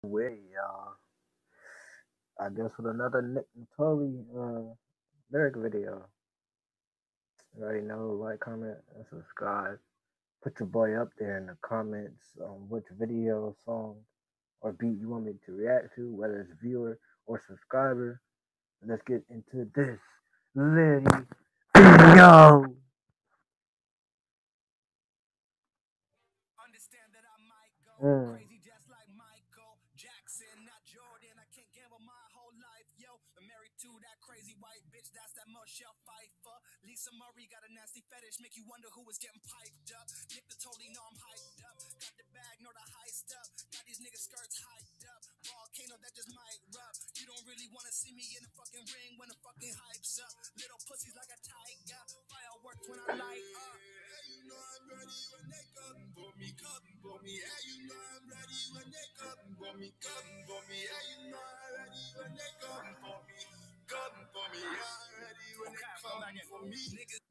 Way, y'all. I guess with another Nittoli lyric video. You already know, like, comment, and subscribe. Put your boy up there in the comments on which video, song, or beat you want me to react to, whether it's viewer or subscriber. Let's get into this litty video. Understand that I might go crazy just like Michael Jackson, not Jordan. I can't gamble my whole life, yo. I'm married to that crazy white bitch, that's that Michelle Pfeiffer. Lisa Murray got a nasty fetish, make you wonder who was getting piped up. Nittoli know I'm hyped up. Got the bag, know the heist up. Got these niggas skirts hyped up. Volcano that just might rub. You don't really wanna see me in the fucking ring when the fucking hype's up. Little pussies like a tiger. Fireworks when I light up. You know I'm ready when they come for me, come for me. Yeah, you know I'm ready when they come for me, come for me. Yeah, you know I'm ready when they come for me, come for me. Yeah, I'm ready when they come for me. Niggas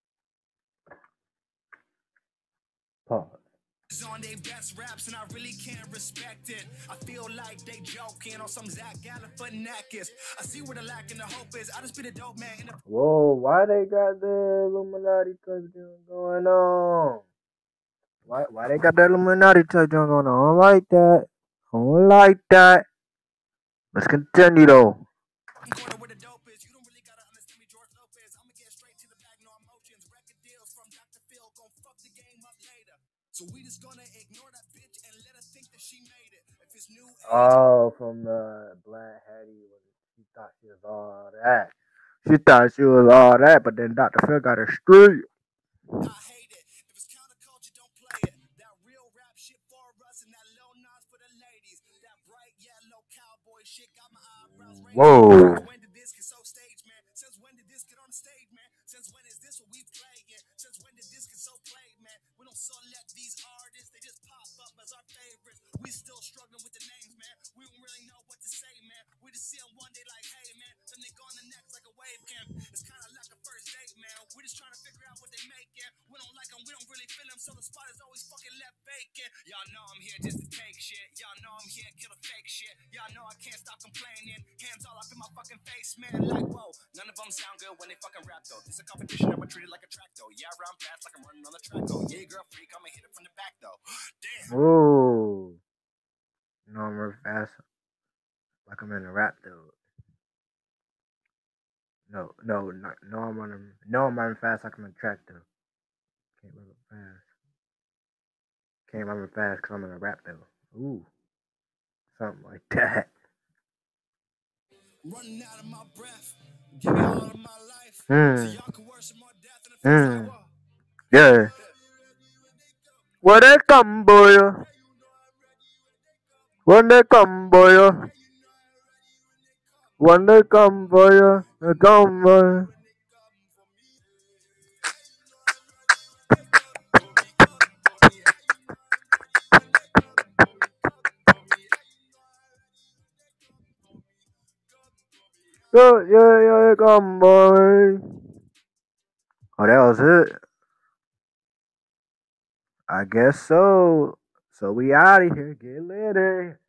Pause. on their best raps and I really can't respect it. I feel like they joking on some Zach Galifianakis. I see where the lack and the hope is. I just be the dope man in the Whoa, why they got the Illuminati touchdown going on? Why they got that Illuminati touchdown going on? I don't like that. I don't like that. Let's continue though. corner where the dope is. You don't really gotta understand me, George Lopez. I'ma get straight to the bag, no emotions. Record deals from Dr. Phil, gon' fuck the game up later. So we just gonna ignore that bitch and let her think that she made it. If it's new age, Oh, from the Black Hattie, she thought she was all that. She thought she was all that, but then Dr. Phil got her straight. I hate it. If it's counterculture, don't play it. That real rap shit for us and that low nonce for the ladies. That bright yellow cowboy shit got my eyebrows raised. Whoa. When did this get so stage, man? Since when did this get on the stage, man? Since when is this what we playing? Since when did this get so played, man? We don't select these artists, they just pop up as our favorites. We still struggling with the names, man. We don't really know what to say, man. We just see them one day like, hey, man. Then they go on the next like a wave camp. It's kind of like a first date, man. We just trying to figure out what they making. We don't like them, we don't really feel them, so the spot is always fucking left vacant. Y'all know I'm here just to take shit. Y'all know I'm here to kill the fake shit. Y'all know I can't stop complaining. Hands all up in my fucking face, man. Like, whoa. None of them sound good when they fucking rap, though. This is a competition, I'ma treat it like a track, though. Yeah, I run fast like I'm running on the track, though. Yeah, girl freak, I'ma hit it from the back, though. Damn. Whoa. No, I'm real fast. Like I'm in a rap though. I'm running fast like I'm in a track though. Can't run fast. Can't run fast because I'm in a rap though. Ooh. Something like that. Running out of my breath. Give me all of my life. So y'all can worship more death in the fifth hour. Yeah. When they come, boy. When they come, boy. When they come for you, they come for you. Yeah, come, boy. Oh, that was it. I guess so. So we out of here. Get later.